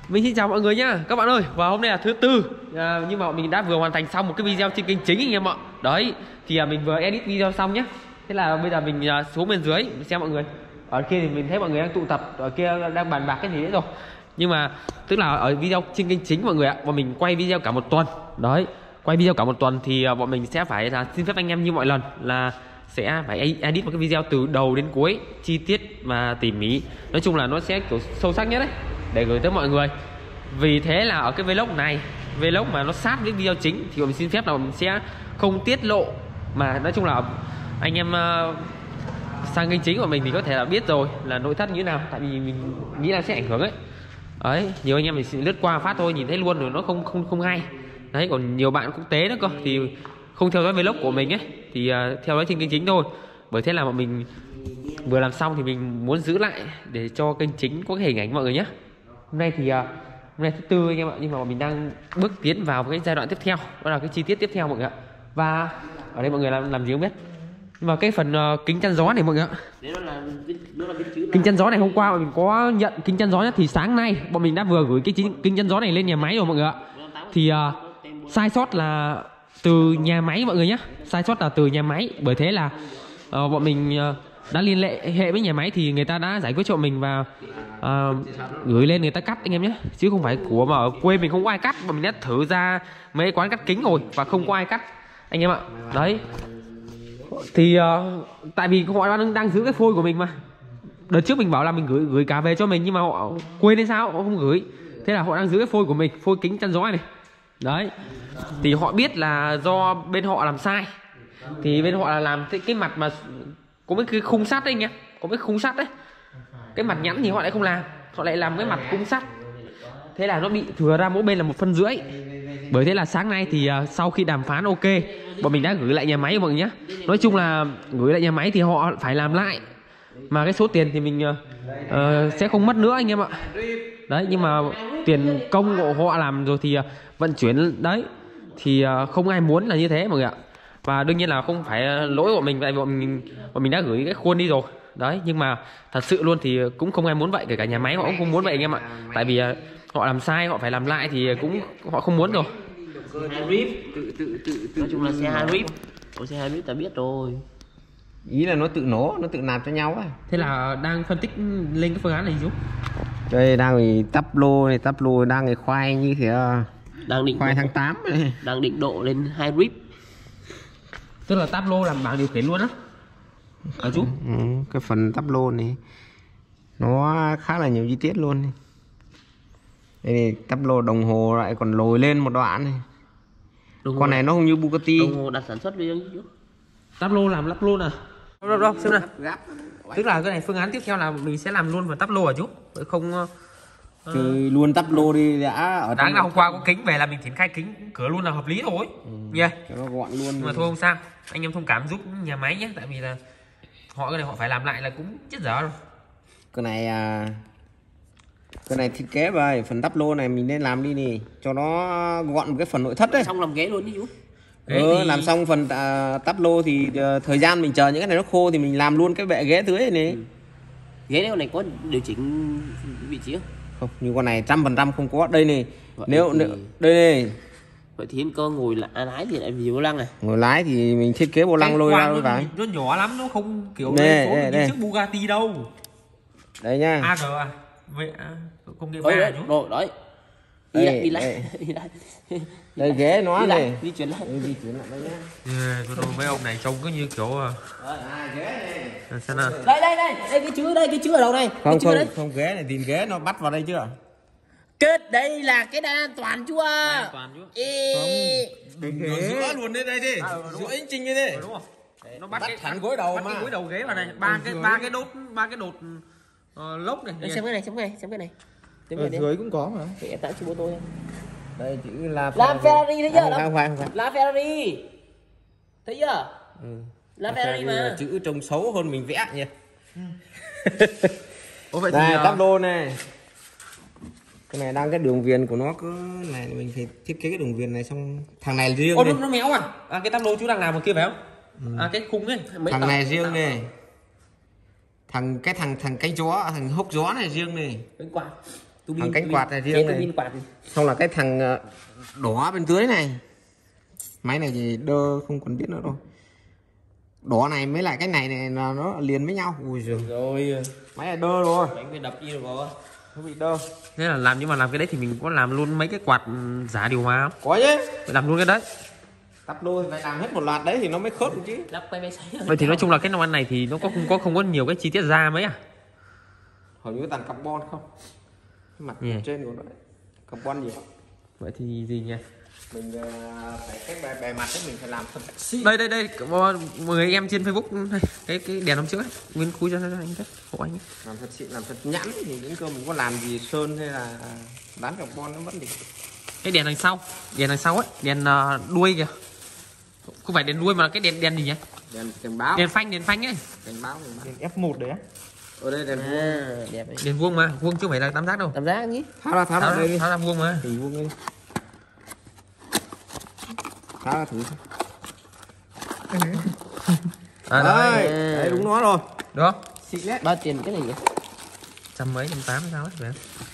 Mình xin chào mọi người nhá các bạn ơi. Và hôm nay là thứ tư nhưng mà mình đã vừa hoàn thành xong một cái video trên kênh chính anh em ạ. Đấy thì mình vừa edit video xong nhá. Thế là bây giờ mình xuống bên dưới mình xem mọi người. Ở kia thì mình thấy mọi người đang tụ tập, ở kia đang bàn bạc cái gì đấy rồi. Nhưng mà tức là ở video trên kênh chính mọi người ạ, bọn mình quay video cả một tuần. Đấy, quay video cả một tuần thì bọn mình sẽ phải là xin phép anh em như mọi lần là sẽ phải edit một cái video từ đầu đến cuối, chi tiết và tỉ mỉ. Nói chung là nó sẽ kiểu sâu sắc nhất đấy để gửi tới mọi người. Vì thế là ở cái vlog này, vlog mà nó sát với video chính thì mình xin phép là mình sẽ không tiết lộ. Mà nói chung là anh em sang kênh chính của mình thì có thể là biết rồi là nội thất như thế nào, tại vì mình nghĩ là sẽ ảnh hưởng ấy. Đấy, nhiều anh em mình sẽ lướt qua phát thôi nhìn thấy luôn rồi nó không hay. Đấy, còn nhiều bạn quốc tế nữa cơ thì không theo dõi vlog của mình ấy thì theo dõi trên kênh chính thôi. Bởi thế là bọn mình vừa làm xong thì mình muốn giữ lại để cho kênh chính có cái hình ảnh mọi người nhé. Hôm nay thì hôm nay thứ tư anh em ạ, nhưng mà bọn mình đang bước tiến vào cái giai đoạn tiếp theo, đó là cái chi tiết tiếp theo mọi người ạ. Và ở đây mọi người làm gì không biết, nhưng mà cái phần kính chắn gió này mọi người ạ, kính chắn gió này hôm qua bọn mình có nhận kính chắn gió nhá, thì sáng nay bọn mình đã vừa gửi cái kính chắn gió này lên nhà máy rồi mọi người ạ. Thì sai sót là từ nhà máy mọi người nhé, sai sót là từ nhà máy. Bởi thế là bọn mình đã liên hệ với nhà máy thì người ta đã giải quyết cho mình và gửi lên người ta cắt anh em nhé, chứ không phải của mà ở quê mình không có ai cắt. Bọn mình đã thử ra mấy quán cắt kính rồi và không có ai cắt anh em ạ. Đấy thì tại vì họ đang giữ cái phôi của mình mà. Đợt trước mình bảo là mình gửi cả về cho mình nhưng mà họ quên hay sao họ không gửi. Thế là họ đang giữ cái phôi của mình, phôi kính chắn gió này. Đấy thì họ biết là do bên họ làm sai, thì bên họ là làm cái mặt mà có mấy cái khung sắt đấy anh em, có mấy khung sắt đấy, cái mặt nhẵn thì họ lại không làm, họ lại làm cái mặt khung sắt. Thế là nó bị thừa ra mỗi bên là 1,5 phân. Bởi thế là sáng nay thì sau khi đàm phán ok, bọn mình đã gửi lại nhà máy mọi người nhé. Nói chung là gửi lại nhà máy thì họ phải làm lại, mà cái số tiền thì mình sẽ không mất nữa anh em ạ. Đấy, nhưng mà tiền công của họ làm rồi thì vận chuyển đấy thì không ai muốn là như thế mọi người ạ. Và đương nhiên là không phải lỗi của mình, tại vì bọn mình đã gửi cái khuôn đi rồi. Đấy, nhưng mà thật sự luôn thì cũng không ai muốn vậy, kể cả nhà máy họ cũng không muốn vậy anh em ạ. Tại vì họ làm sai, họ phải làm lại thì cũng họ không muốn rồi. Nói chung là xe hai rip. Ủa xe hai rip ta biết rồi. Ý là nó tự nổ, nó tự làm cho nhau ấy. Thế là đang phân tích lên cái phương án này chú. Đây đang thì tắp lô đang thì khoai như thế, Đang định khoai tháng 8 này. Đang định độ lên hai rip. Tức là táp lô làm bảng điều khiển luôn á hả chú? Cái phần tắp lô này nó khá là nhiều chi tiết luôn. Đây này, tắp lô đồng hồ lại còn lồi lên một đoạn này. Con này nó không như Bugatti. Đồng hồ đặt sản xuất đi chú. Táp lô làm lắp luôn à? Đâu xem nào. Tức là cái này phương án tiếp theo là mình sẽ làm luôn vào táp lô à chú? Không Chơi luôn tắp lô đi đã. Ở đáng là hôm qua có kính về là mình triển khai kính cửa luôn là hợp lý rồi. Yeah. Cho nó gọn luôn. Nhưng mà thôi không sao, anh em thông cảm giúp nhà máy nhé, tại vì là cái này họ phải làm lại là cũng chết dở rồi. Cái này thiết kế về phần tắp lô này mình nên làm đi nè, cho nó gọn một cái phần nội thất đấy. Xong làm ghế luôn đi chú. Thì... làm xong phần tắp lô thì thời gian mình chờ những cái này nó khô thì mình làm luôn cái bệ ghế dưới này. Ghế này con này có điều chỉnh vị trí không? Không, như con này 100% không có. Đây này. Vậy Nếu thì... đây này. Vậy thì cơ ngồi lái thì lại vì vô lăng này. Ngồi lái thì mình thiết kế vô lăng lôi ra luôn phải. Nó nhỏ lắm, nó không kiểu đây, lên số như chiếc Bugatti đâu. Đây nha. AG à? Công nghệ 3 à chú? Rồi đấy. Đi lại. Đây ghế nó này. Đi chuyển lại. Đi chuyển lại đây nhá. Mấy ông này trông cứ như kiểu ghế này. Xem nào. Đây cái chữ ở đâu này? Không ghế này, tìm ghế nó bắt vào đây chưa? Kết đây là cái đai an toàn chú à. An toàn chú. Đừng giữa luôn đây đi. Giữa anh Trinh đây đi. Đúng rồi. Nó bắt thẳng gối đầu mà. Cái gối đầu ghế vào này, ba cái đột lốc này. Xem cái này. Ở dưới cũng có mà. Thì em tặng chú bố tôi. Đây chữ là Ferrari thấy chưa? Không phải. Là Ferrari. Thấy chưa? Là Ferrari mà. Chữ trông xấu hơn mình vẽ nhỉ. Vậy đây thì tắp lô này. Cái này đang cái đường viền của nó cứ này, mình phải thiết kế cái đường viền này xong thằng này riêng. Nó méo à? Cái tắp lô chú đang làm ở kia phải không? Cái khung ấy. Thằng này riêng này. Thằng cánh gió, thằng hốc gió này riêng này. Cánh quạt. Thằng cánh quạt này riêng này. quạt. Xong là cái thằng đỏ bên dưới này. Máy này thì đơ không còn biết nữa đâu. Đỏ này mới lại cái này là nó liền với nhau. Ui giời. Rồi. Máy này đơ rồi. Đánh phải đập đi rồi. Nó bị đơ. Thế là nhưng mà làm cái đấy thì mình có làm luôn mấy cái quạt giả điều hòa không? Có chứ. Phải làm luôn cái đấy. Tắp đôi phải làm hết một loạt đấy thì nó mới khớp được chứ. Lắp quay máy sấy. Vậy thì nói chung là cái nồi ăn này thì nó có không có nhiều cái chi tiết da mấy à? Hầu như toàn carbon không. Cái mặt trên của nó đấy. Carbon gì không? Vậy thì gì nhỉ? Mình phải cái bề mặt đấy mình phải làm thật xịn. Đây người em trên Facebook cái đèn hôm trước ấy, nguyên khui cho anh đấy, hộ anh ấy. Làm thật xịn, làm thật nhẵn thì những cơ mình có làm gì sơn hay là dán carbon nó vẫn được. Cái đèn đằng sau ấy, đèn đuôi kìa. Không phải đèn đuôi mà cái đèn gì nhỉ? Đèn báo. Đèn phanh ấy. Đèn báo. Đèn F1 đấy á. Ở đây đèn vuông. Đẹp đấy. Đèn vuông mà, vuông chứ không phải là tam giác đâu. Tam giác nhỉ? Tháo ra đây đi. Tháo ra vuông mà. Thì vuông đi. Tháo ra thử. Đấy, đúng nó rồi. Được không? Xịn đấy. Bao tiền cái này nhỉ? 180 sao ấy vậy?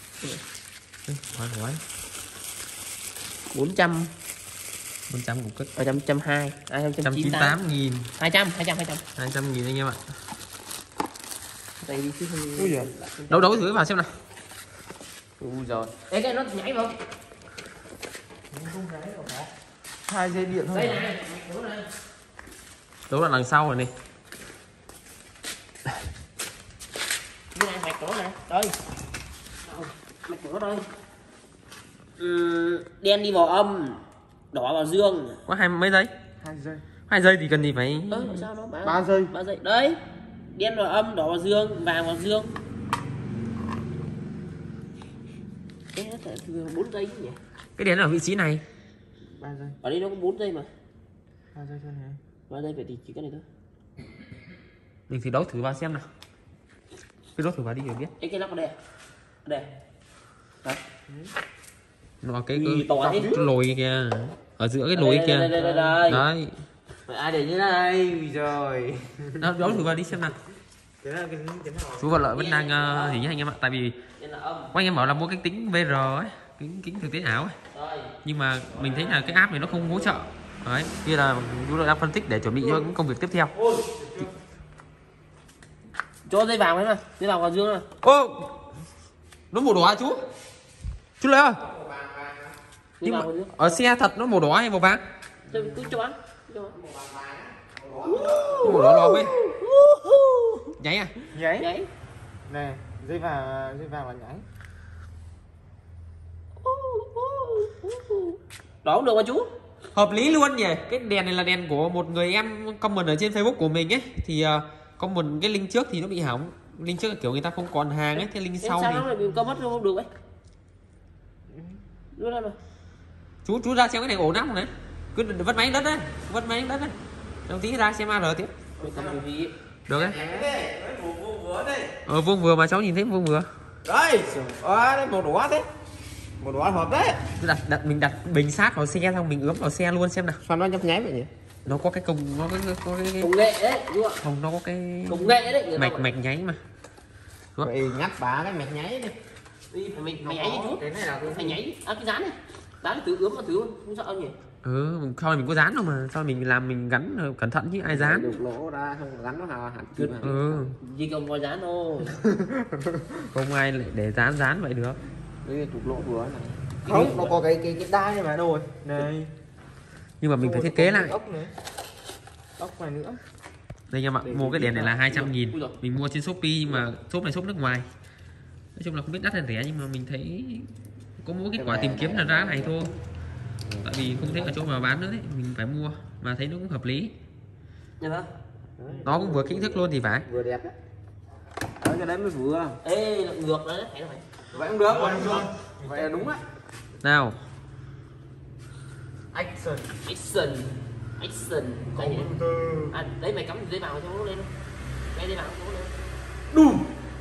Hỏi 400 400 cục cất. 120 198.000 200 200.000 anh em ạ. Đây đi chứ không. Ui giời. Đấu thử vào xem nào. Ui giời. Ê cái nó nhảy không? 2 dây điện thôi. Đây này, chỗ này. Đấu là đằng sau rồi này. Cái này mạch của nó này. Đây. Mạch của nó đây. Đen đi vào âm, đỏ vào dương. Có mấy giây? 2 giây. 2 giây thì cần gì phải. Sao nó 3 giây. 3 giây. Đấy. Đen vào âm, đỏ vào dương, vàng vào dương. Cái nó sẽ 4 giây nhỉ? Cái đèn ở vị trí này. 3 giây. Ở đây nó có 4 giây mà. 2 giây thôi này. 3 giây vậy thì chỉ cái này thôi. Mình thử đấu thử vào xem nào. Cái đấu thử vào đi rồi biết. Cái lắp ở đây. Ở đây. Đấy. Nó cái to thế. lồi kìa. Ở giữa cái lồi kia. Đây. Đấy. Ai để như này? Ui giời. Nào đấu thử vào đi xem nào. Cái nào? Chú Vật Lợi vẫn đang gì nhá anh em ạ, tại vì anh em bảo là mua cái kính VR ấy, kính thực tế ảo ấy. Nhưng mà mình thấy là cái app này nó không hỗ trợ. Đấy, kia là chú Lợi đang phân tích để chuẩn bị cho những công việc tiếp theo. Cho dây vàng đấy mà, dây vàng vào dương này. Ô, nó màu đỏ à chú? Chú Lợi ơi. Nhưng mà ở xe thật nó màu đỏ hay màu vàng? Cứ cho bán. Màu đỏ lòm ấy. Nháy à? Nháy. Này, dây vàng là nháy. Đó cũng được mà chú. Hợp lý luôn nhỉ. Cái đèn này là đèn của một người em comment ở trên Facebook của mình ấy. Thì comment cái link trước thì nó bị hỏng. Link trước là kiểu người ta không còn hàng ấy. Thế link sau sao thì nó lại bị có mất không được ấy. Đưa ra rồi. Chú ra xem cái này ổn lắm này. Cứ vứt máy đất đấy. Đồng tí ra xem AR tiếp. Được đấy. Vuông vừa mà cháu nhìn thấy vuông vừa. Đây, đây màu đỏ thế. Màu đỏ hợp đấy. Mình đặt bình sát vào xe xong mình ướm vào xe luôn xem nào. Sao nó nhấp nháy vậy nhỉ? Nó có cái nó có cái công nghệ đấy, đúng không? không, nó có cái Công nghệ đấy. mạch nháy mà. Vậy ngắt bả cái mạch nháy đi. Đi phải mình nháy đi chú. Cái này là Phải nháy. Cái dán này. Dán tự ướm vào thứ không sợ nhỉ? Thôi mình có dán đâu mà, sao mình làm mình gắn cẩn thận chứ ai dán. Được lỗ ra không gắn nó hẳn. Chỉ cần có dán thôi. Không ai lại để dán vậy được. Đây trục lỗ vừa này. Không, nó có cái đai này mà đâu rồi. Này. Nhưng mà mình phải thiết kế lại. Ốc này nữa. Đây em ạ, mua cái đèn này là 200.000. Mình mua trên Shopee nhưng mà shop này shop nước ngoài. Nói chung là không biết đắt hay rẻ nhưng mà mình thấy có mỗi kết quả tìm kiếm là giá này thôi. Tại vì không thấy ở chỗ mà bán nữa đấy, mình phải mua mà thấy nó cũng hợp lý. Nó cũng vừa kích thước luôn thì phải. Vừa đẹp đấy. Cái đấy mới vừa. Ê, ngược đấy, thấy không? Vậy không được. Vậy là đúng á. Nào. Action. Đấy mày cắm dây vào cho nó lên. Cái dây vào cho nó lên. Đùm.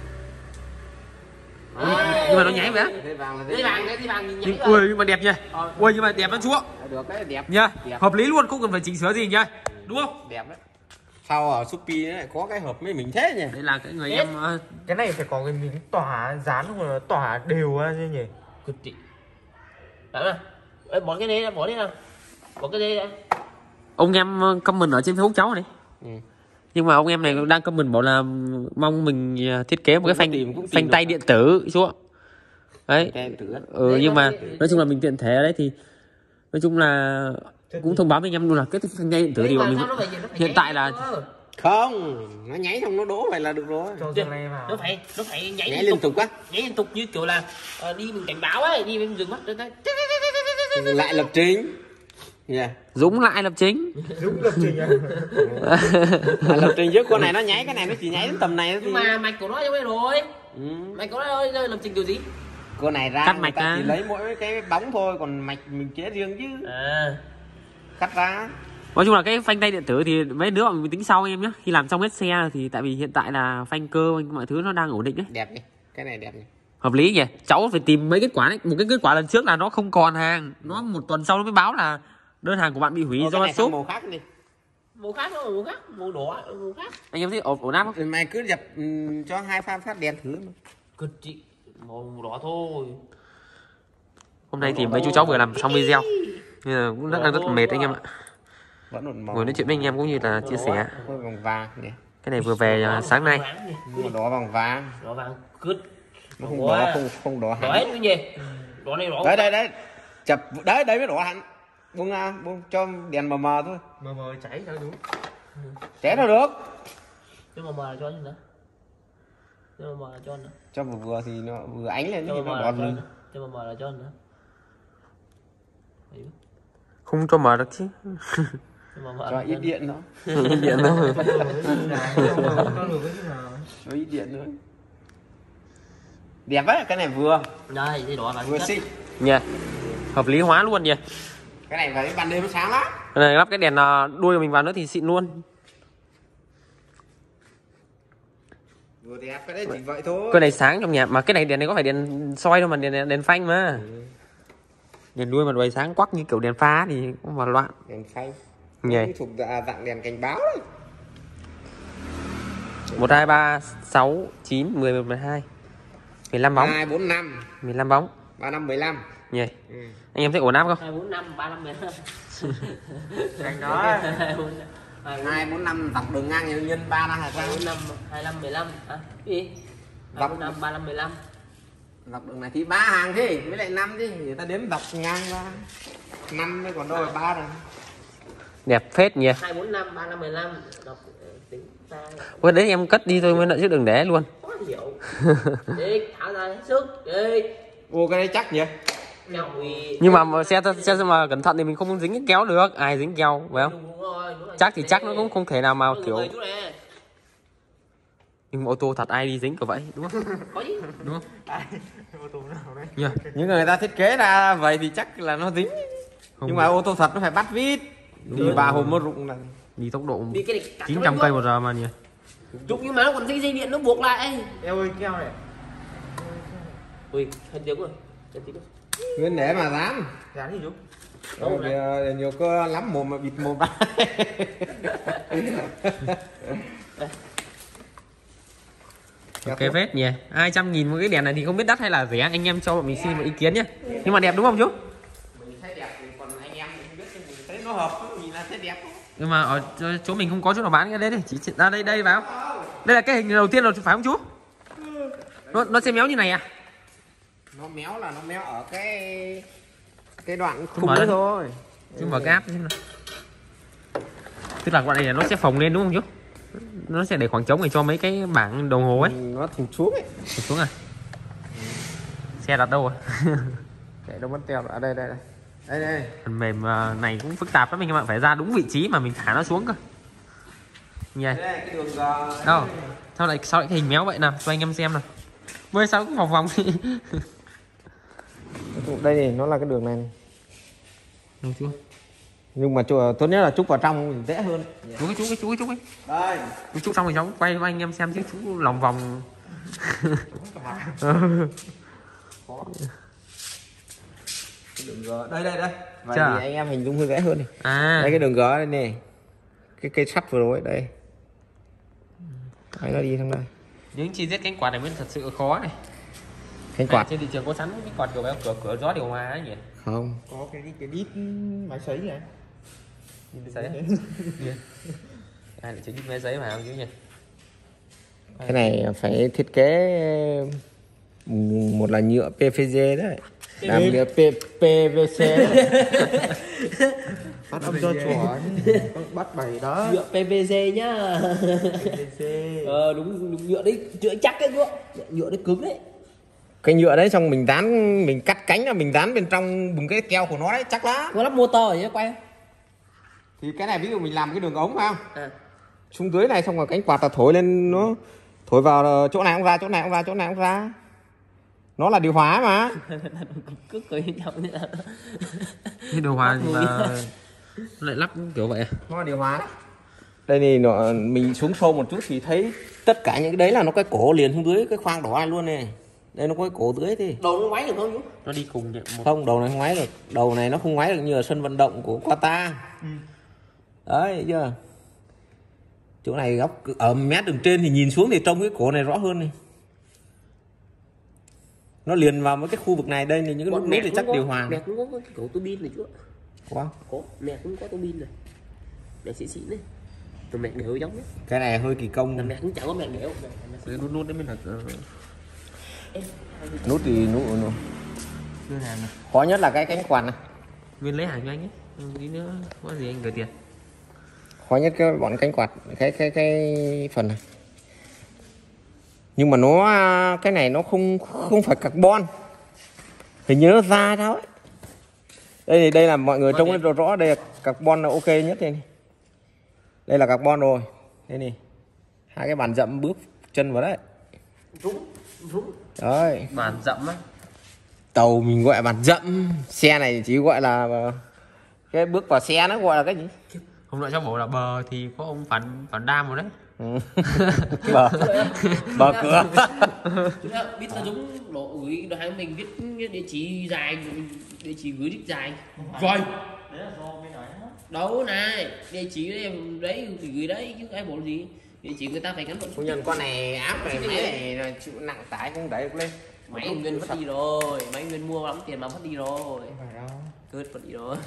Nhưng mà nó nháy vậy á. Dây vàng là Dây vàng nhìn nhảy. Ui nhưng mà đẹp nha. Ui nhưng mà đẹp lắm chú ạ. Được cái đẹp. Nha. Hợp lý luôn, không cần phải chỉnh sửa gì nha. Đúng không? Đẹp đấy. Sao ở Shopee lại có cái hộp với mình thế nhỉ? Đây là cái người em Cái này phải có cái miếng tỏa dán không là tỏa đều ra chứ nhỉ? Cực chị. Đấy mà. Ê, bỏ cái này ra, bỏ đi nào. Bỏ cái đây ra. ông em comment ở trên Facebook cháu này. Nhưng mà ông em này đang comment bảo là mong mình thiết kế một cái phanh tay điện tử chú ạ. Đấy. Nhưng mà nói chung là mình tiện thể ở đấy thì nói chung là cũng thông báo với anh em luôn là cái phanh tay điện tử thì bọn mình hiện tại là không, nó nháy xong nó đổ vậy là được rồi. Cho giờ này vào. Nó phải Nhảy liên tục á. Nhảy liên tục như kiểu là đi mình cảnh báo ấy, đi mình dừng mắt Lại lập trình. Dũng lại lập trình. Đúng lập trình á. Lập trình chứ con này nó nháy, cái này nó chỉ nháy đến tầm này thôi. Nhưng mà mạch của nó như vậy rồi. Mạch của nó ơi lập trình kiểu gì? Con này ra cắt mạch ra. chỉ lấy mỗi cái bóng thôi, còn mạch mình chế riêng chứ. Cắt ra. Nói chung là cái phanh tay điện tử thì mấy đứa mình tính sau anh em nhé. Khi làm xong hết xe thì tại vì hiện tại là phanh cơ mọi thứ nó đang ổn định đấy. Đẹp nhỉ, cái này đẹp nhỉ. Hợp lý nhỉ. Cháu phải tìm mấy kết quả đấy. Một cái kết quả lần trước là nó không còn hàng, nó một tuần sau nó mới báo là đơn hàng của bạn bị hủy do shop. Màu khác đi. Màu khác nó màu khác, màu đỏ, màu khác. Anh em thấy ổn áp không? Mày cứ dập cho hai pha phát đèn thử. Cực chị, màu đỏ thôi. Hôm nay thì mấy chú cháu vừa làm xong video nên là cũng rất mệt anh em ạ. Vẫn một màu. Vừa nói chuyện với anh em cũng như là chia sẻ. Vòng vàng nhỉ. Cái này vừa về sáng nay. Màu đỏ vàng vàng. Đỏ vàng cứt. Nó không đỏ, không đỏ hẳn. Đỏ hết cái gì? Đỏ này đỏ. Đấy. Chập đấy mới đỏ hẳn. Buông cho đèn mờ mờ thôi. Mờ cháy sao đúng. Cháy đâu được. Cho mờ cho nữa. Cho mờ cho nữa. Cho vừa thì nó vừa ánh lên Cho thì nó đỏ lên. Cho mờ là cho nữa. Không cho mở được chứ. Cho ít điện nữa. Ít điện nữa. Cho ít điện nữa. Đẹp đấy, cái này vừa. Đây, thì đỏ vàng vừa xinh. Nha. Hợp lý hóa luôn nhỉ. Cái này vào ban đêm nó sáng lắm. Cái này lắp cái đèn đuôi của mình vào nữa thì xịn luôn. Vừa đẹp, cái đấy chỉ vậy thôi. Cái này sáng trong nhà mà cái này có phải đèn soi đâu mà đèn phanh mà. Đèn đuôi mà đuôi sáng quắc như kiểu đèn pha thì cũng vào loạn. Đèn phanh. Nhỉ. Thuộc dạng đèn cảnh báo đấy. 1 2 3 6 9 11 12 15 bóng. 2 4 5 15 bóng. 3 5 15. Nhỉ. Anh em thấy ổn áp không? 2 4 5 3 5 15. Anh đó. 2 4 5 dọc đường ngang nhân 3 5 2 4 5 25 15 hả? Gì? 2 4 5 35 15. Dọc đường này thì 3 hàng thế, với lại 5 chứ, người ta đếm dọc ngang ra. 5 mới còn đâu là 3 rồi. Đẹp phết nhỉ. 2 4 5 3 5 15. Đọc tính ra. Cái đấy em cất đi thôi mới đợi chứ đừng để luôn. Quá hiểu. Đi, tháo ra hết sức. Đi. Ô cái đấy chắc nhỉ. Nhưng mà xe mà cẩn thận thì mình không dính cái kéo được, ai dính keo phải không? Chắc thì chắc nó cũng không thể nào mà kiểu. Nhưng mà ô tô thật ai đi dính kiểu vậy đúng không? Có gì? Đúng không? Ô tô nào đấy. Yeah. Những người ta thiết kế ra vậy thì chắc là nó dính. Không. Nhưng mà ô tô thật nó phải bắt vít. Thì 3 hôm nó rụng là đi tốc độ Đi cái này 900 cây một giờ mà nhỉ. Rụng nhưng mà nó còn dây điện nó buộc lại. Eo ơi keo này. Ui, hết tiếng rồi. Hết tiếng rồi. Nguyên để mà dám. Dán gì chú? Nhiều cơ lắm mồm mà bịt mồm ra. Ok phết nhỉ. 200.000 một cái đèn này thì không biết đắt hay là rẻ, anh em cho bọn mình xin một ý kiến nhé. Nhưng mà đẹp đúng không chú? Mình thấy đẹp thì còn anh em mình biết mình thấy nó hợp nhìn là thấy đẹp. Nhưng mà ở chỗ mình không có chỗ nào bán cái đấy đây, chỉ ra đây vào. Đây là cái hình đầu tiên rồi phải không chú? Nó sẽ méo như này à? Nó méo là nó méo ở cái đoạn Chú khung mở đấy lên. thôi. Chú mở cái áp xem nào. Tức là đoạn này là nó sẽ phồng lên đúng không chú? Nó sẽ để khoảng trống để cho mấy cái bảng đồng hồ ấy. Nó thụt xuống ấy. Thụt xuống à? Xe đặt đâu rồi? Để đâu mất teo ở đây. Đây. Phần mềm này cũng phức tạp lắm anh em ạ, phải ra đúng vị trí mà mình thả nó xuống cơ. Nhìn đây cái đường đâu? Sao lại cái hình méo vậy nào? Cho anh em xem nào. Với sao cũng vòng đi. đây này, nó là cái đường này. Đúng chưa? Nhưng mà tốt nhất là trúc vào trong dễ hơn. Chú ấy. Đây. Chú xong rồi cháu quay cho anh em xem chứ chú lòng vòng. Cái đường G đây. Vậy Chà. thì anh em hình dung hơi dễ hơn này. À. Đây cái đường G đây này. Cái cây sắt vừa rồi đây. Máy nó đi thằng đây. Những chi tiết cánh quạt này mới thật sự khó này. Cánh quạt trên thị trường có sẵn cái quạt kiểu cửa gió điều hòa ấy nhỉ? không? Có cái đít máy sấy này. Nhìn máy sấy à? Ai lại chế đít máy sấy mà không chứ nhỉ? Cái này phải thiết kế một là nhựa PVC đấy, làm nhựa PVC Bắt âm cho chó bắt bảy đó. Nhựa PVC nhá. PVC. Đúng nhựa đấy, nhựa chắc đấy nhựa đấy cứng đấy. cái nhựa đấy, xong mình dán, mình cắt cánh là mình dán bên trong vùng cái keo của nó đấy, chắc lắm. Có lắp motor ở quay. Thì cái này ví dụ mình làm cái đường ống phải không? À. Xuống dưới này xong rồi cánh quạt là thổi lên, nó thổi vào chỗ này cũng ra, chỗ này cũng ra, chỗ này cũng ra. Nó là điều hòa mà. Cứ cười nhau như là Cái điều hòa thì mà lại lắp kiểu vậy à? Nó là điều hòa đấy. Đây thì nó, mình xuống sâu một chút thì thấy tất cả những cái đấy là nó cái cổ liền xuống dưới cái khoang đỏ này luôn này. Đây nó có cái cổ dưới thì đầu nó ngoáy được không nhú? Nó đi cùng một... không, đầu này không ngoáy được, đầu này nó không ngoáy được như ở sân vận động của Qatar. Đấy, thấy chưa? Chỗ này góc ở mét đường trên thì nhìn xuống thì trông cái cổ này rõ hơn này. Nó liền vào với cái khu vực này, đây thì những cái nút nút thì chắc điều hòa. Mẹ cũng có cái cổ tua bin này chứ. Có. Có, mẹ cũng có tua bin này. Mẹ xịn xịn đấy. Rồi mẹ đều giống đấy. Cái này hơi kỳ công. Mẹ cũng chẳng có mẹ đều. Cái nút đấy mới là... Nút thì nút. Đưa hàng này. Khó nhất là cái cánh quạt này. Nguyên lấy hàng cho anh ấy. Tí nữa có gì anh gửi tiền. Khó nhất cái bọn cánh quạt, cái phần này. Nhưng mà nó cái này nó không phải carbon. Hình như nó da sao ấy. Đây là mọi người trông nó rõ, đây là carbon là ok nhất đây này. Đây là carbon rồi. Đây này. Hai cái bàn dậm bước chân vào đấy. Rúng. Đấy. Bàn dậm á. Tàu mình gọi là bàn dậm, xe này chỉ gọi là cái bước vào xe nó gọi là cái gì? Hôm nọ cháu bảo là bờ thì có ông phản đam rồi đấy. Bờ cửa. Biết là giống lộ gửi đồ hàng mình viết địa chỉ dài, địa chỉ gửi đích dài. Rồi. Đâu này, địa chỉ đấy thì gửi đấy chứ ai bộ gì. Địa chỉ người ta phải gắn vận. Phu nhân con này áp này, máy này chịu nặng tải không đẩy được lên. Máy Nguyên mất đi rồi, máy Nguyên mua lắm tiền mà mất đi rồi. Cướp mất đi rồi.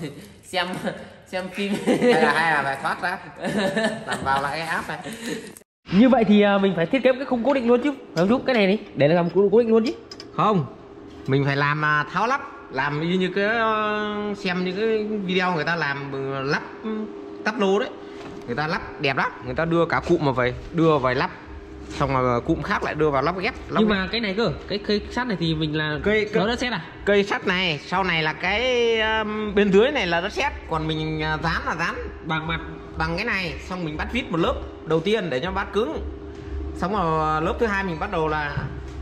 xem phim hay là phải thoát ra làm vào lại cái app này. Như vậy thì mình phải thiết kế cái khung cố định luôn chứ, phải không Trúc? Cái này đi để làm cố định luôn chứ. Không, mình phải làm tháo lắp, làm như cái xem những cái video người ta làm lắp tắp lô đấy, người ta lắp đẹp lắm, người ta đưa cả cụm mà về đưa vào lắp, xong rồi cụm khác lại đưa vào lắp ghép. Nhưng mà cái này cơ, cái cây sắt này thì mình là nó đất sét à? Cây sắt này sau này là cái bên dưới này là đất sét, còn mình dán là dán bằng mặt bằng cái này, xong mình bắt vít một lớp đầu tiên để cho bát cứng, xong rồi lớp thứ hai mình bắt đầu là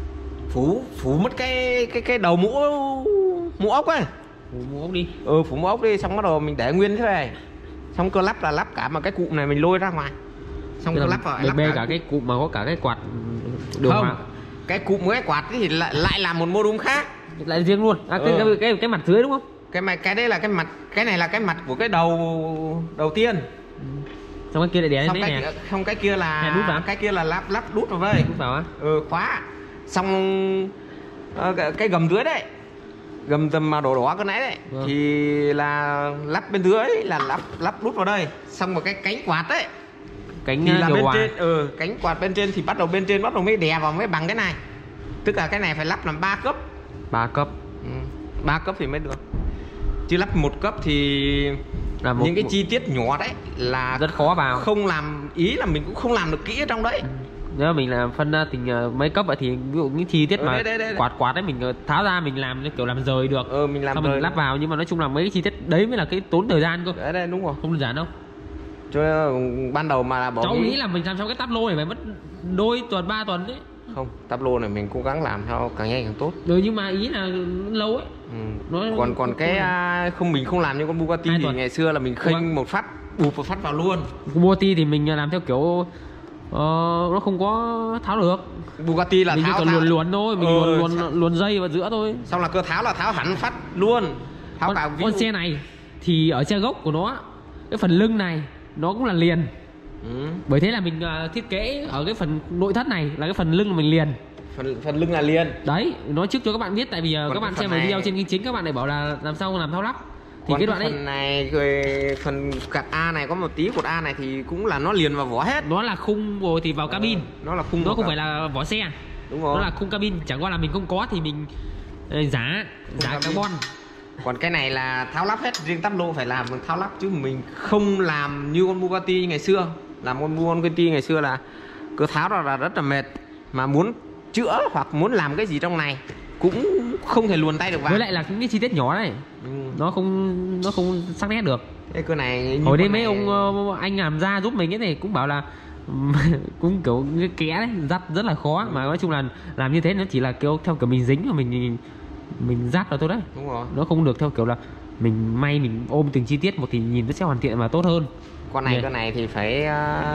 phủ mất cái đầu mũ ốc ấy, mũ ốc đi. Phủ mũ ốc đi, xong bắt đầu mình để nguyên thế này, xong cơ lắp là lắp cả mà cái cụm này mình lôi ra ngoài, xong cơ lắp vào bê cả cái cụm mà có cả cái quạt điều hòa. Cái cụm với cái quạt thì lại làm một module khác, lại riêng luôn. Cái mặt dưới đúng không? Cái đấy là cái mặt, cái này là cái mặt của cái đầu tiên. Xong cái kia lại đè lên đấy nè. Không, cái kia là đút vào. Cái kia là lắp đút vào vơi. Đút vào á? Khóa. Xong cái gầm dưới đấy, gầm tầm màu đỏ cái nãy đấy, thì là lắp bên dưới là lắp đút vào đây. Xong rồi cái cánh quạt đấy, cánh thì là điều bên hòa. trên, cánh quạt bên trên thì bắt đầu bên trên mới đè vào mới bằng cái này. Tức là cái này phải lắp làm 3 cấp. 3 cấp. 3 cấp thì mới được. Chứ lắp 1 cấp thì là những cái chi tiết nhỏ đấy là rất khó vào. Không làm, ý là mình cũng không làm được kỹ ở trong đấy. Nếu mình là phân tình mấy cấp vậy thì ví dụ những chi tiết mà đây. quạt đấy mình tháo ra mình làm kiểu làm rời được. Mình làm xong rời mình lắp vào, nhưng mà nói chung là mấy cái chi tiết đấy mới là cái tốn thời gian cơ. Đây đúng rồi. Không đơn giản đâu. Cho ban đầu mà bỏ cháu nghĩ là mình làm xong cái tắp lô này phải mất đôi tuần 3 tuần đấy. Không, tắp lô này mình cố gắng làm theo càng nhanh càng tốt. Nhưng mà ý là lâu ấy. Còn cái không, mình không làm như con Bugatti thì ngày xưa là mình khênh một phát bụp một phát vào luôn. Bugatti thì mình làm theo kiểu nó không có tháo được. Bugatti là mình tháo luồn thôi, mình luồn dây vào giữa thôi. Xong là cơ tháo là tháo hẳn phát luôn. Tháo con xe này thì ở xe gốc của nó, cái phần lưng này nó cũng là liền. Bởi thế là mình thiết kế ở cái phần nội thất này là cái phần lưng mình liền. Phần lưng là liền. Đấy, nói trước cho các bạn biết, tại vì các bạn xem này... video trên kênh chính các bạn này bảo là làm sao làm thao lắp. Thì còn cái đoạn phần này rồi, phần cạc A này có một tí cột A này thì cũng là nó liền vào vỏ hết. Nó là khung rồi thì vào cabin. Nó là khung, nó không phải là vỏ xe. Đúng rồi. Nó là khung cabin, chẳng qua là mình không có thì mình giá carbon. Còn cái này là tháo lắp hết, riêng tắp lô phải làm tháo lắp chứ mình không làm như con Bugatti ngày xưa. Làm con Bugatti ngày xưa là cứ tháo ra là rất là mệt, mà muốn chữa hoặc muốn làm cái gì trong này cũng không thể luồn tay được vào. Với lại là những cái chi tiết nhỏ này nó không sắc nét được. Cái cơ này hồi đây mấy ông anh làm ra giúp mình cái này cũng bảo là cũng kiểu cái ké đấy dắt rất là khó, mà nói chung là làm như thế nó chỉ là kiểu theo kiểu mình dính và mình dắt vào thôi đấy. Đúng rồi. Nó không được theo kiểu là mình may mình ôm từng chi tiết một thì nhìn nó sẽ hoàn thiện và tốt hơn. Con này, con này thì phải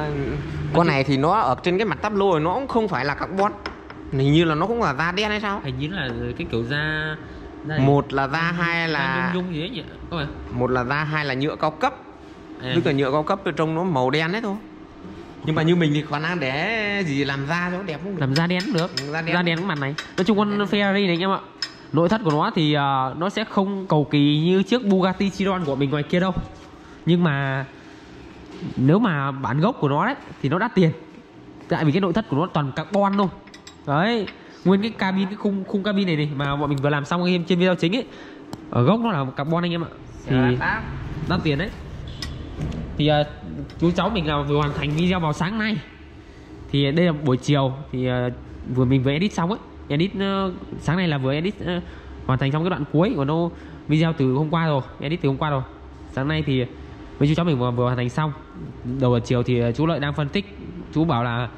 con này thì nó ở trên cái mặt tắp lô rồi, nó cũng không phải là carbon, hình như là nó cũng là da đen hay sao, hình như là cái kiểu da một là da, hai là nhung gì đấy nhỉ các bạn. Một là da, hai là nhựa cao cấp. Tức là nhựa cao cấp trong nó màu đen đấy thôi. Nhưng mà như mình thì khả năng để gì làm da cho nó đẹp không được. Làm da đen cũng được. Da đen cái mặt này. Nói chung con Ferrari này anh em ạ, nội thất của nó thì nó sẽ không cầu kỳ như chiếc Bugatti Chiron của mình ngoài kia đâu. Nhưng mà nếu mà bản gốc của nó đấy thì nó đắt tiền. Tại vì cái nội thất của nó toàn carbon thôi. Đấy, nguyên cái cabin, cái khung cabin này mà bọn mình vừa làm xong trên video chính ấy, ở gốc nó là carbon anh em ạ. Thì đắt tiền đấy. Thì chú cháu mình là vừa hoàn thành video vào sáng nay. Thì đây là buổi chiều thì mình vừa edit xong ấy. Edit sáng nay là vừa edit hoàn thành xong cái đoạn cuối của nó, video từ hôm qua rồi, edit từ hôm qua rồi. Sáng nay thì với chú cháu mình vừa hoàn thành xong. Đầu giờ chiều thì chú Lợi đang phân tích, chú bảo là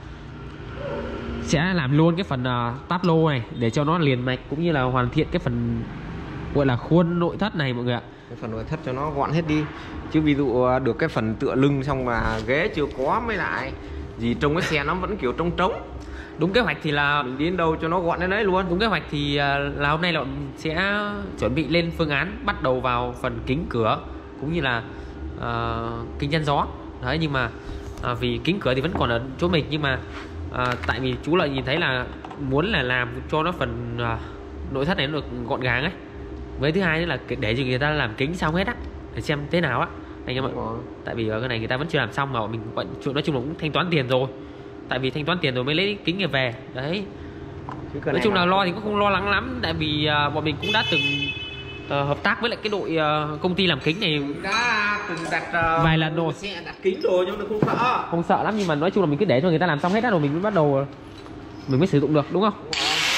sẽ làm luôn cái phần táp lô này để cho nó liền mạch, cũng như là hoàn thiện cái phần gọi là khuôn nội thất này mọi người ạ. Cái phần nội thất cho nó gọn hết đi. Chứ ví dụ được cái phần tựa lưng xong mà ghế chưa có mới lại gì, trong cái xe nó vẫn kiểu trống trống. Đúng kế hoạch thì là mình đi đến đâu cho nó gọn đến đấy luôn. Đúng kế hoạch thì là hôm nay là sẽ chuẩn bị lên phương án bắt đầu vào phần kính cửa cũng như là kính chắn gió. Đấy, nhưng mà vì kính cửa thì vẫn còn ở chỗ mình, nhưng mà tại vì chú Lợi nhìn thấy là muốn là làm cho nó phần nội thất này nó được gọn gàng ấy. Với thứ hai nữa là để cho người ta làm kính xong hết á, để xem thế nào á anh em ạ. Tại vì cái này người ta vẫn chưa làm xong mà mình nói chung là cũng thanh toán tiền rồi. Tại vì thanh toán tiền rồi mới lấy kính này về. Đấy. Nói chung là lo thì cũng không lo lắng lắm, tại vì bọn mình cũng đã từng hợp tác với lại cái đội công ty làm kính này đã từng đặt vài lần rồi. Xe đặt kính rồi nhưng mà không sợ. Không sợ lắm, nhưng mà nói chung là mình cứ để cho người ta làm xong hết rồi mình mới bắt đầu mình mới sử dụng được, đúng không?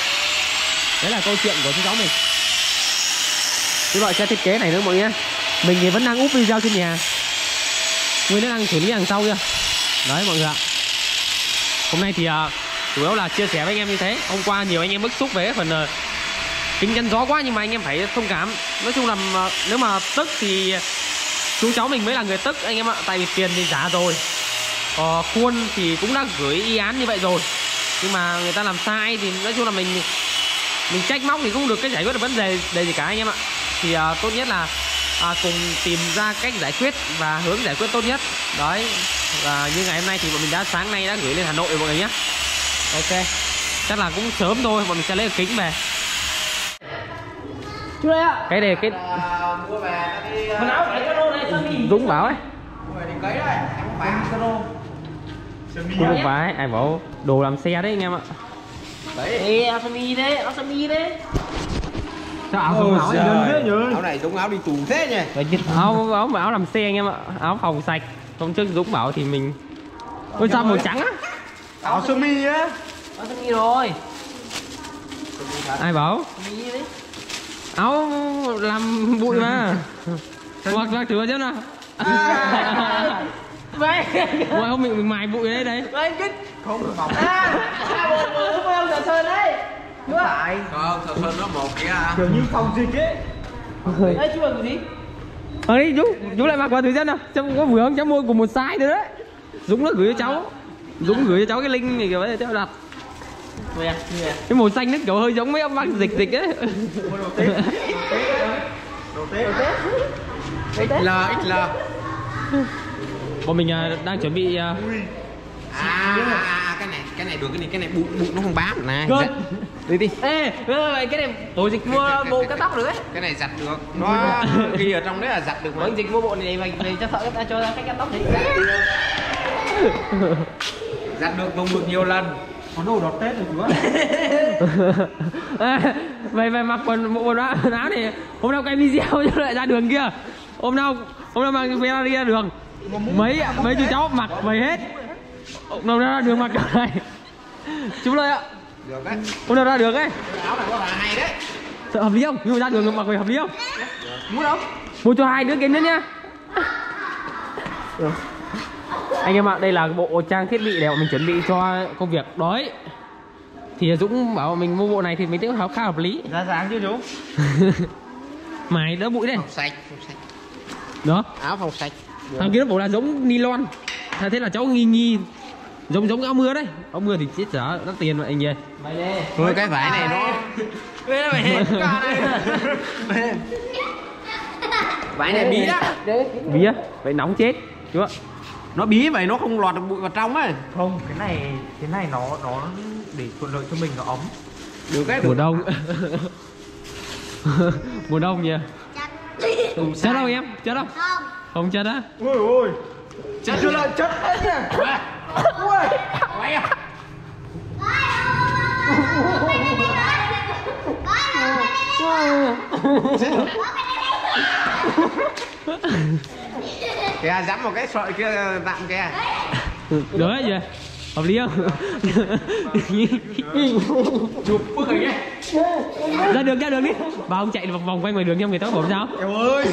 Đấy là câu chuyện của chú cháu mình. Chú Lợi sẽ thiết kế này nữa mọi người nhé. Mình thì vẫn đang úp video trên nhà, Nguyên đang xử lý đằng sau kia. Đấy mọi người ạ. Hôm nay thì chủ yếu là chia sẻ với anh em như thế. Hôm qua nhiều anh em bức xúc về cái phần kính chắn gió quá, nhưng mà anh em phải thông cảm. Nói chung là nếu mà tức thì chú cháu mình mới là người tức anh em ạ. Tại vì tiền thì trả rồi, khuôn thì cũng đã gửi y án như vậy rồi, nhưng mà người ta làm sai thì nói chung là mình trách móc thì không được cái giải quyết được vấn đề gì cả anh em ạ. Thì tốt nhất là cùng tìm ra cách giải quyết và hướng giải quyết tốt nhất. Đấy. Và như ngày hôm nay thì bọn mình sáng nay đã gửi lên Hà Nội rồi mọi người nhé. Ok. Chắc là cũng sớm thôi bọn mình sẽ lấy cái kính về. Chú đây ạ. Cái này cái mua về đi quần áo phải cái lô này sao Dũng bảo ấy. Mua về đi cấy đấy, em không phải cái lô. Không phải, ai bảo đồ làm xe đấy anh em ạ. Đấy, áo sơ mi đấy, áo sơ mi đấy. Sao áo không áo thế nhỉ? Áo này giống áo đi tù thế nhỉ? Áo làm xe anh em ạ, áo phòng sạch. Hôm trước Dũng bảo thì mình. Ôi sao màu trắng á? Áo sơ mi á. Áo sơ mi rồi. Ai bảo? Sơ mi đấy. Áo làm bụi mà. Mặc thử chứ nào. Vậy. Mọi hôm mình mài bụi đấy đấy. Vậy kích. Không bọc. Bố em Sở Sơn đấy. Không phải. Không, Sở Sơn nó một kia à. Kiểu như phòng dịch ấy. Đấy, chú làm cái gì? Đi chú lại mặc vào thử xem nào. Xem có vừa không, cháu mua cùng một size rồi đấy. Dũng nó gửi cho cháu. Dũng gửi cho cháu cái link này kiểu đấy cháu đặt. Cái màu xanh nó kiểu hơi giống mấy ông bác dịch ấy. Đồ Tết. XL. bọn mình đang chuẩn bị cái này được, cái này bụi nó không bám này. Good. Đi đi. Ê, cái này tổ dịch mua bộ cắt tóc được ấy. Cái này giặt được, nó ghi ở trong đấy là giặt được mà. Vâng, dịch mua bộ này về cho thợ ta cho ra cách cắt tóc đấy. Giặt được, dùng được nhiều lần. Có đồ đọt Tết rồi chú ạ. Vậy mặc quần áo này hôm nào quay video cho lại ra đường kia. Hôm nào mang Ferrari ra đường. Mấy chú cháu mặc vậy hết. Hôm nào ra đường mặc cái này. Chú Lợi ạ. Được đấy. Hôm nào ra đường ấy. Áo này có là hay đấy. Sợ hợp lý không? Nhưng mà ra đường mặc vậy hợp lý không? Muốn đâu? Mua cho 2 đứa kiến nữa nhá. Anh em ạ, đây là bộ trang thiết bị để bọn mình chuẩn bị cho công việc đói. Thì Dũng bảo mình mua bộ này thì mình thấy khá hợp lý. Ra dáng chưa chú? Mày đỡ bụi đây. Phòng sạch. Đó. Áo phòng sạch. Thằng kia nó bảo là giống nylon. Thế là cháu nghi giống áo mưa đấy. Áo mưa thì chết dở đắt tiền mà anh ơi. Mày đây. Thôi cái vải này nó vải này bí á. Bí á? Vậy nóng chết. Chú ạ. Nó bí vậy nó không lọt được bụi vào trong ấy. Không, cái này nó để thuận lợi cho mình nó ấm. Được cái Mùa đông. Mùa đông nhỉ. Chết đâu em? Chết đâu? Không chết á. Ôi ôi. Chết chưa lại chết hết nha. Ui. Quay à. Kìa dám một cái sợi kia tạm kìa. Được ấy gì? Hợp lý không? Chụp bức hình ấy. Ra đường đi. Bà ông chạy vòng quanh ngoài đường cho người ta bảo sao? Em ơi.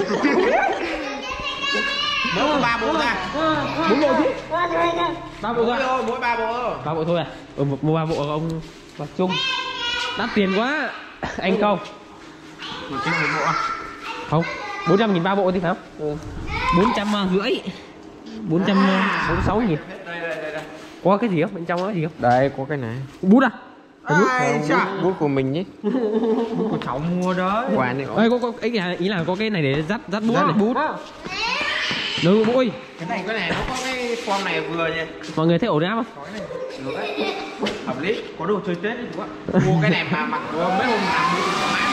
Mỗi 3 bộ ra. 4 bộ chứ? 3 bộ thôi. Mỗi 3 bộ. 3 bộ thôi à? Mua 3 bộ ông Bạc Trung. Đắt tiền quá. Anh không? 100 1 bộ à? Không. 400.000 3 bộ thì phải không? 450. 446 nghìn. Đây. Có cái gì không? Bên trong có gì không? Đây có cái này. Bút à? Bút của mình nhé. Của cháu mua đó. Quà này. Ê, có ý là có cái này để dắt bút này. Bút. Được bụi. Cái này nó có cái form này vừa nha. Mọi người thấy ổn áp không? Được đấy. Hợp lý. Có đồ chơi Tết đúng không ạ? Mua cái này mà mặc mấy hôm làm đi thoải mái.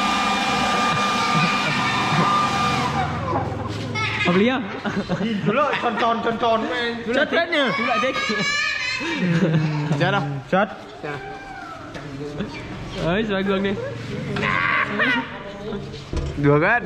Hợp lý không? Nhìn chú Lợi tròn chất hết nha. Chú lại thích. Chết đâu? Chất. Đấy, xoay gương đi. Được á.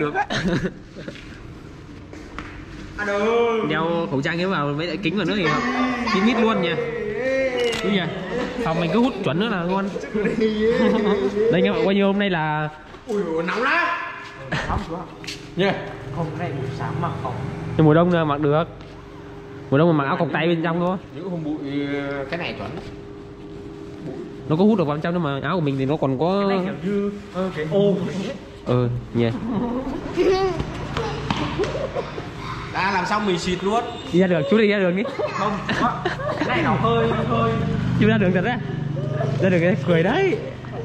Đeo khẩu trang cái vào mấy lại kính vào nữa thì kín mít luôn nha. Đúng nhỉ? Phòng mình cứ hút chuẩn nữa là ngon. Đây các bạn, bao nhiêu hôm nay là Ui nóng lắm. Nóng chú ạ. Yeah. Hôm nay buổi sáng mặc không. nhưng mùa đông là mặc được. Mùa đông mà mặc áo cộc tay bên trong thôi. Những hôm bụi cái này chuẩn. Nó có hút được vào trong nhưng mà áo của mình thì nó còn có Cái này kiểu như cái ô. nhỉ. Đã làm xong mình xịt luôn. Đi ra đường, chú đi ra đường đi. Không, cái này nó hơi Chú ra đường thật đấy. Ra đường người ta cười đấy.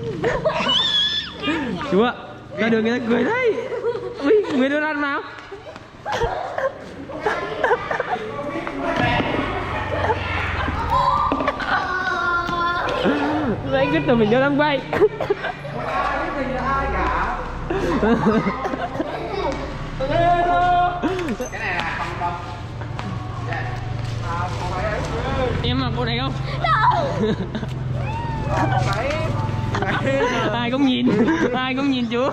Chú ạ, ra đường người ta cười đấy. Ui, người đưa ăn nào. Rồi anh cứ tưởng mình đang bay. Cái này là phòng độc. Em mặc bộ này không? Ai cũng nhìn chú.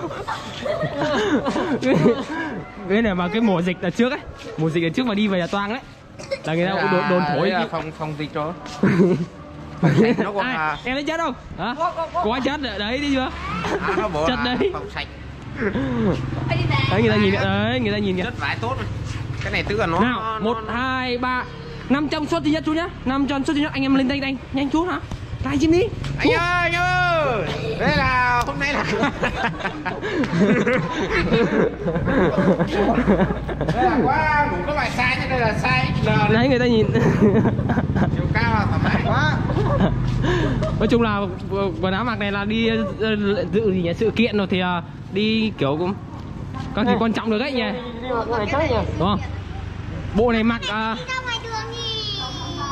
Cái này mà cái mùa dịch là trước ấy, mùa dịch là trước mà đi về là toang đấy, là người ta cũng đồn thổi. Là phòng dịch đó. Nó còn ai, em thấy chết không? Hả? Có chết ở đấy đi chưa? Nó bộ chất đấy. phòng sạch. Đấy người ta nhìn đấy, người ta nhìn kìa. Rất vải tốt này. Cái này tức là nó Nào, 1 2 3 500 suất thứ nhất chú nhá. 500 suất thứ nhất, anh em lên đây nhanh chú hả? Live stream đi. Anh ơi. Đây là hôm nay là đây là quá đủ các loại size chứ, đây là size L. Đấy người ta nhìn. Chiều cao là thoải mái quá. Nói chung là quần áo mặc này là đi dự gì nhỉ, sự kiện rồi thì đi kiểu cũng có gì quan trọng được đấy nhỉ. Đúng không? Bộ này mặc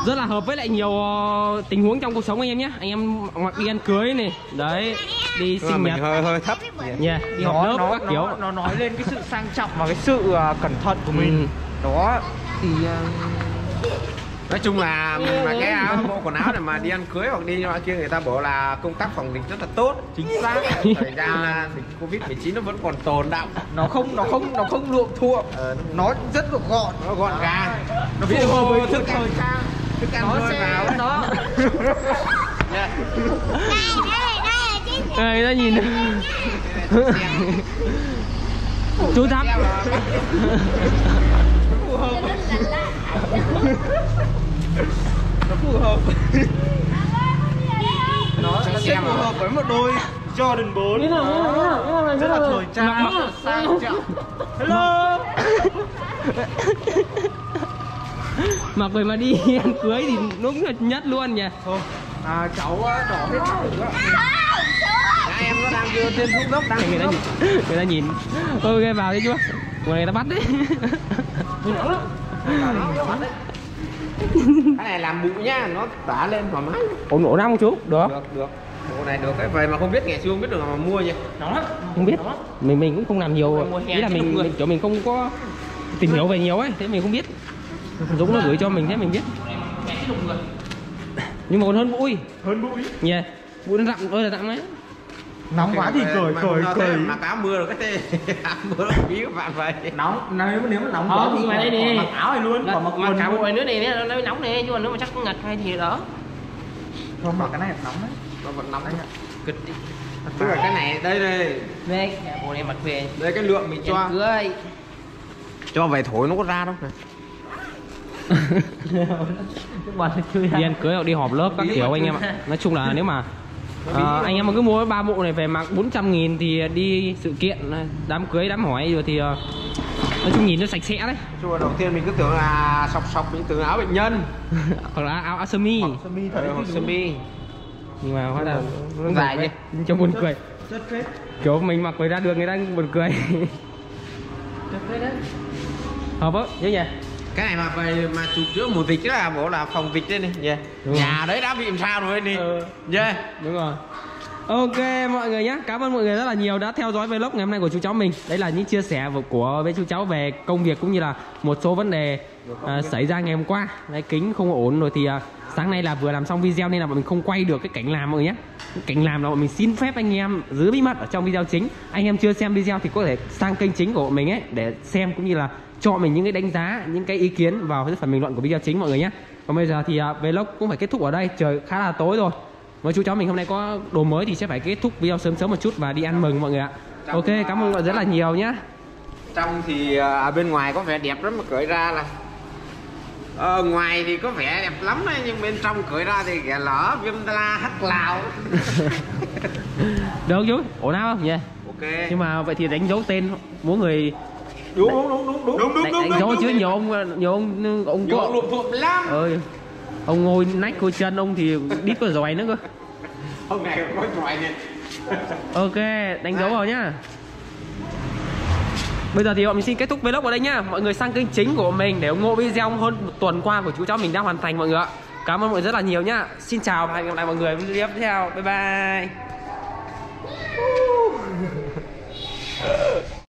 rất là hợp với lại nhiều tình huống trong cuộc sống anh em nhé. Anh em mặc đi ăn cưới này, đấy, đi sinh nhật, hơi thấp. yeah, đi học lớp các kiểu. Nó nói lên cái sự sang trọng và cái sự cẩn thận của mình. Đó thì Nói chung là cái áo bộ quần áo này mà đi ăn cưới hoặc đi ngoài kia người ta bảo là công tác phòng dịch rất là tốt, chính xác. Thời gian dịch Covid-19 nó vẫn còn tồn đọng, nó không lượng thua, nó rất là gọn, nó gọn gàng, nó phù hợp với thức ăn vào nó Đây nó nhìn chú thắp nó phù hợp nó sẽ phù hợp với một đôi Jordan 4. Rất là thời trang, sang trọng. Hello. mặc rồi mà đi ăn cưới thì đúng là nhất luôn nhỉ. Cháu đỏ hết máu rồi. em nó đang đưa trên thuốc đang người ta nhìn ok vào đi chú, người ta bắt đấy. Cái này làm bụi nhá, nó tỏa lên thoải mái. Ổn lắm không chú? Được. Được. Bộ này được cái vậy mà không biết ngày xưa không biết được mà mua gì. đó Không biết. Mình cũng không làm nhiều. Mùa hè Ý là mình chỗ mình không có tìm hiểu về nhiều ấy, thế mình không biết. Dũng nó gửi cho mình thế mình biết. Nhưng mà còn hơn bụi. Yeah. Bụi nó rậm ơi là rậm đấy. Nóng quá thì cởi. Mà áo mưa rồi cái thế. Áo mưa nó bí các bạn vậy. Nóng nếu mà nóng quá thì mà đây đi mặc áo này luôn, là, mặc mà quần cả luôn. bộ này nữa này nó nóng này, nhưng mà nếu mà chắc ngặt hay thì đó Không, mặc cái này nóng đấy. Nó vẫn nóng cực đi. Tức là cái này đây đây bộ này mặc về đây cái lượng mình cho cưới cho về thổi nó có ra đâu. Đi ăn cưới hoặc đi họp lớp các kiểu anh em ạ. Nói chung là nếu mà anh em mà cứ mua 3 bộ này về mặc 400.000 thì đi sự kiện, đám cưới, đám hỏi rồi thì nói chung nhìn nó sạch sẽ đấy. Chung là đầu tiên mình cứ tưởng là sọc mình tưởng áo bệnh nhân Hoặc là áo sơ mi. sơ mi. Nhưng mà hóa ra nó dài vậy cho buồn cười. Rất phết. Kiểu mình mặc về ra đường người ta buồn cười. Hợp á, nhớ nhỉ? Cái này mà về mà chụp trước mùa dịch là bộ là phòng dịch đây này. Yeah. Nhà đấy đã bị làm sao rồi đi. Yeah. Đúng rồi. Ok mọi người nhé, cảm ơn mọi người rất là nhiều đã theo dõi vlog ngày hôm nay của chú cháu mình. Đấy là những chia sẻ của với chú cháu về công việc cũng như là một số vấn đề xảy ra ngày hôm qua. Đấy, kính không ổn rồi thì sáng nay là vừa làm xong video nên là bọn mình không quay được cái cảnh làm mọi người nhé. Cảnh làm là bọn mình xin phép anh em giữ bí mật ở trong video chính. Anh em chưa xem video thì có thể sang kênh chính của bọn mình ấy để xem cũng như là cho mình những cái đánh giá, những cái ý kiến vào cái phần bình luận của video chính mọi người nhé. Còn bây giờ thì vlog cũng phải kết thúc ở đây, trời khá là tối rồi. Với chú cháu mình hôm nay có đồ mới thì sẽ phải kết thúc video sớm một chút và đi ăn mừng mọi người ạ. Ok, cảm ơn mọi người rất là nhiều nhé. Trong thì bên ngoài có vẻ đẹp lắm mà cởi ra là ngoài thì có vẻ đẹp lắm đấy, nhưng bên trong cởi ra thì ghẻ lở viêm la hắc lào. Được chú, ổn nào không? Yeah. Ok. Nhưng mà vậy thì đánh dấu tên mỗi người. Đúng. Đánh dấu chứ nhiều ông có lụm thuộm lắm. Ông ngồi nách ngồi chân ông thì đít có giỏi nữa cơ. Hôm nay có giỏi này. Ok, đánh dấu vào nhá. Bây giờ thì bọn mình xin kết thúc vlog ở đây nhá. Mọi người sang kênh chính của mình để ủng hộ video hơn một tuần qua của chú cháu mình đã hoàn thành mọi người ạ. Cảm ơn mọi người rất là nhiều nhá. Xin chào và hẹn gặp lại mọi người video tiếp theo. Bye bye.